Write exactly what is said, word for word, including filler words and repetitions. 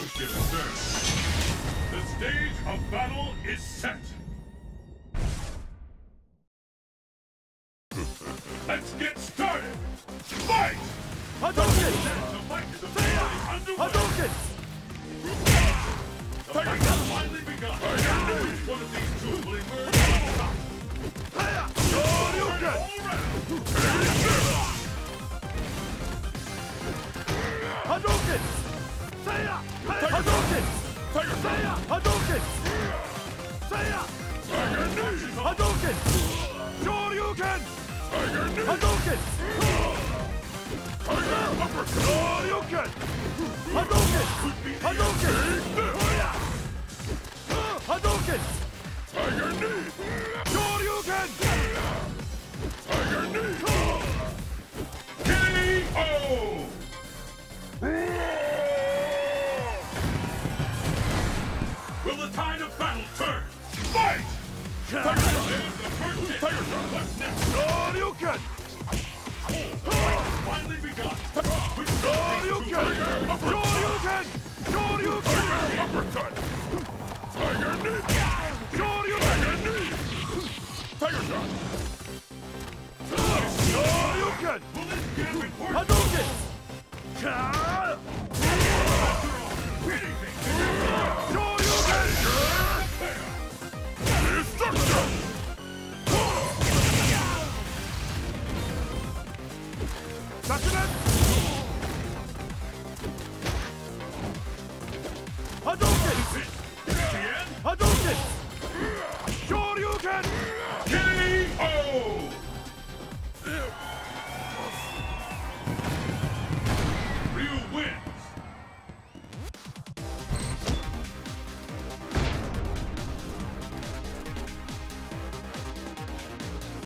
Ship served. The stage of battle is set. Let's get started. Fight! Hadouken! The fight is officially underway. Hadouken! The fight has finally begun. Which one of these two will emerge on top? Shoryuken! Hadouken! Hadouken! Hadouken! Hadouken! Shoryuken! Hadouken! Shoryuken! Hadouken! Hadouken! Hadouken! Tiger knee! Shoryuken! Tiger knee! K O! Will the tide of battle turn? Fight! Tiger shot! There's the first hit. Tiger shot! What's next? Shoryuken! The fight has finally begun. Which Shoryuken! Shoryuken! Shoryuken! uppercut! Tiger knee! Shoryuken! Tiger knee! Tiger shot! Shoryuken! Will this gambit work? Hadouken! After all, anything can Shoryuken! Destruction! Sagat! Hadouken! Is it the end? Hadouken! Shoryuken! K O!